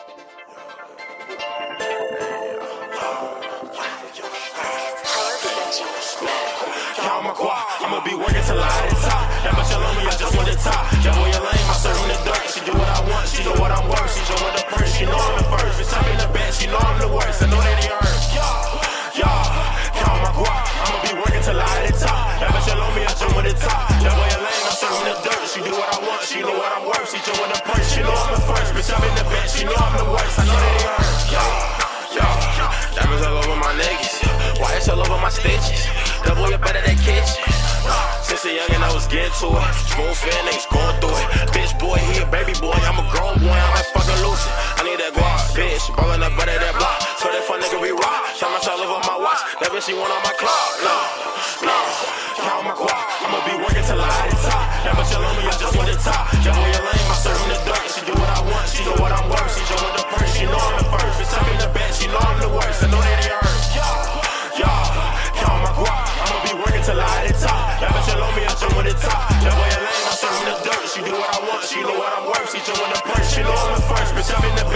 Count my guap, I'ma be working till I hit the top. That bitch on me, I just want the top. That boy a lame, I serve in the dirt. She do what I want, she know what I'm worth. She show with the purse, she know I'm the first. Bitch, I'm in the bed, she know I'm the worst. I know that he hurt. Count my guap, I'ma be working till I hit the top. That bitch on me, I just want the top. That boy a lame, I serve in the dirt. She do what I want, she know what I'm worth. She show with the purse, she know I'm the first. Bitch, I'm in the bed, she know I'm the worst. I know that he hurt. Diamonds all over my niggas, wires all over my stitches. That boy up better than kitchen. Since a youngin' I was getting to it. Spoon fed niggas going through it. Bitch boy, he a baby boy, I'm a grown boy, I'm like fucking lucid. I need that guap, bitch, ballin' up better that block. So that fun nigga be rock. Shot myself over my watch, that bitch she want on my clock. No, count my guap, I'ma be working till I hit the top. That bitch on me, I just want the top. That boy a lame, I serve in the dirt. She do what I want, she know what I'm worth. She show with the purse, she know I'm the first. Bitch, I'm in the bed, she know I'm the worst. I know that he hurt. Count my guap, I'ma be working till I hit the top. That bitch on me, I jump with the top. That boy a lame, I serve in the dirt. She do what I want, she know what I'm worth. She jump with the purse, she know I'm the first. Bitch, I'm in the bed.